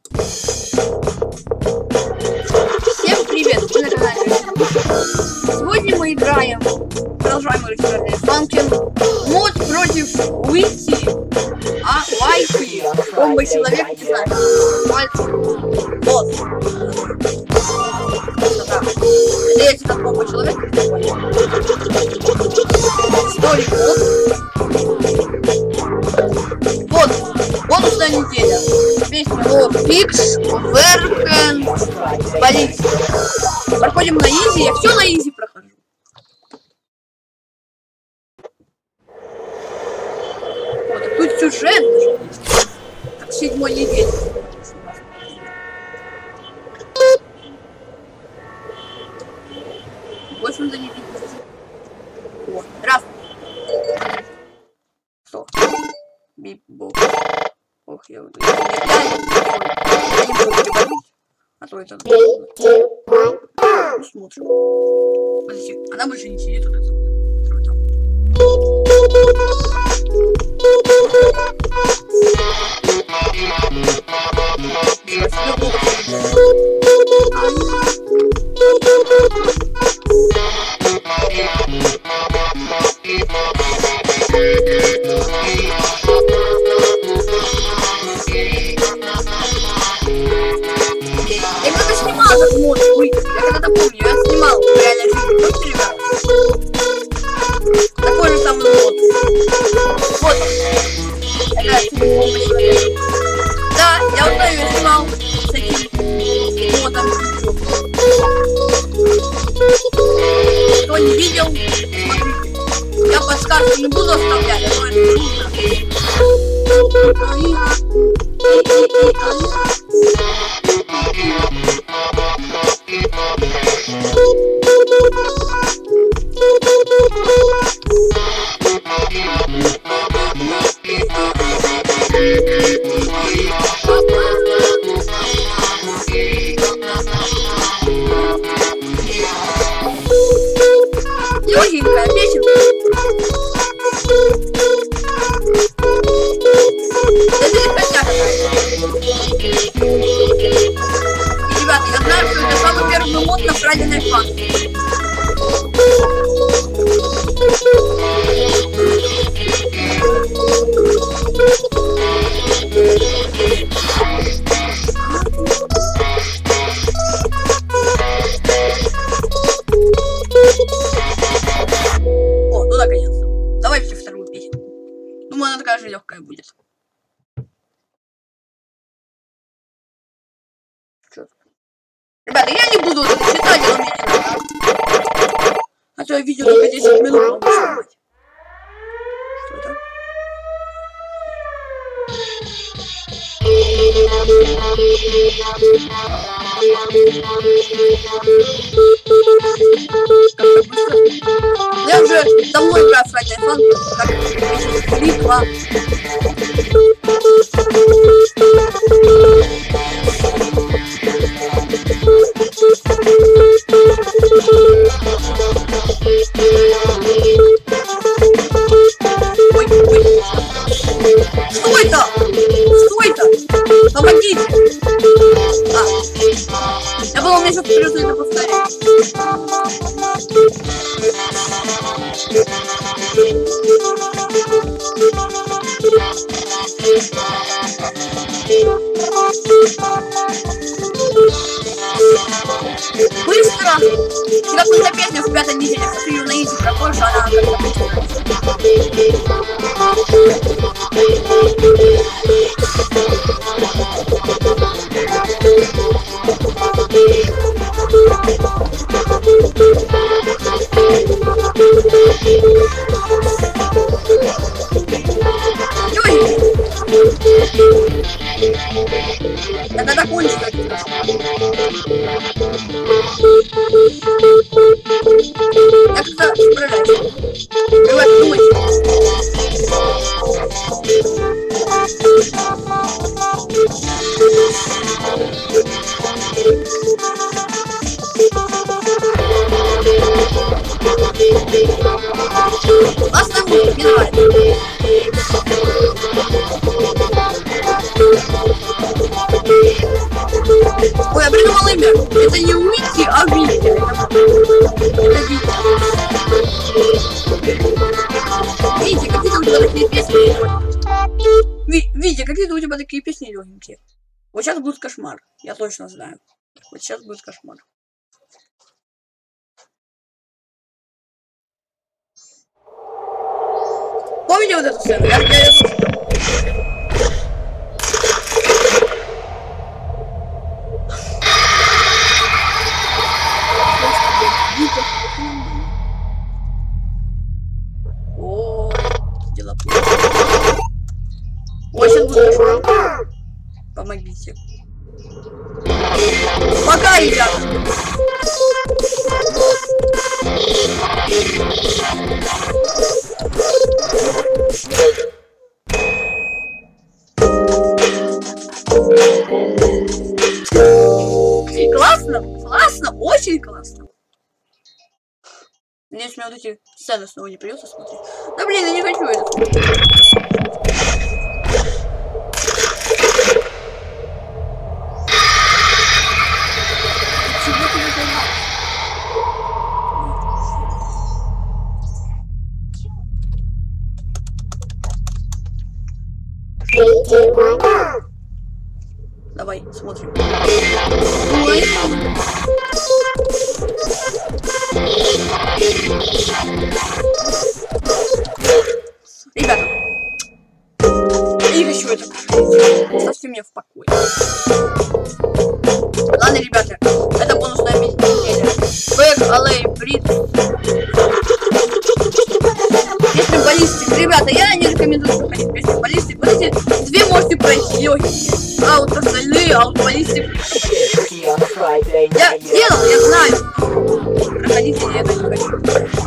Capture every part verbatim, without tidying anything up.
Всем привет! Вы на канале. Сегодня мы играем, продолжаем играть funkin. Мод против Уити, а Вайфи, Бомба, человек, не знаю. Вот. Надеюсь, это Бомба, человек. Столик, вот. Вот. Бонусная неделя. Песня Фикс, Веркен, полиция. Проходим на изи, я все на изи прохожу. Вот, а тут сюжет даже есть. Как седьмой неделе. Больше надо не видеть. О, здравствуй. Что? Бип-боп. Ох, я буду. Я, я, я не буду переводить. А то это... Смотрим. Подожди, она больше не сидит вот это вот. Я когда-то снимал этот мод, я когда-то помню, я снимал в реальной жизни, помните, ребят? Такой же самый мод. Вот он. Это Бомба, человек. Да, я узнаю, я снимал с этим модом. Кто не видел, смотрите. Я подсказку не буду оставлять, а то это трудно. Легенькая песенка. Да ты хотя ребята, я знаю, что это самый первый мод на Friday Fun. О, ну наконец-то. Давай все вторую песню. Думаю, она такая же легкая будет. Ребята, я не буду это читать, оно мне не надо. А то я видео только десять минут могу снимать. Что это? Как-то быстро. Я уже давно играю в Friday Fun, как три, два. Ой, ой. Что это? Что это? Помогите! А. Я думал, мне сейчас придется это повторять. Быстро! Какую-то песню в пятой неделе, если ее на изи проходишь, она как-то да когда кончится. Я как-то справляюсь. Давай, думай. Это не Уити, а Витя. Это Витя. Витя, какие-то у тебя такие песни. Ви Витя, какие-то у тебя такие песни легенькие. Вот сейчас будет кошмар. Я точно знаю. Вот сейчас будет кошмар. Помните вот эту сцену? Я, я, я... О, дела плохо. Ой, сейчас будет кошмар. Помогите. Пока, ребята. И классно, классно, очень классно. Надеюсь, мне вот эти сцены снова не придется смотреть. Да блин, я не хочу это. Давай, смотрим. Ой. Ребята, я не хочу это. Оставьте меня в покое. Ладно, ребята, это бонусная неделя. Бэк, алей, брит. Песню баллистик. Ребята, я не рекомендую проходить песню баллистик. Вот эти две можете пройти легкие. А вот остальные, а вот баллистик. Я делал, я знаю. Проходите, я это не хочу.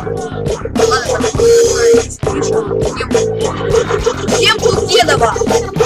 Ладно, там будет крыша. Всем Кукедова.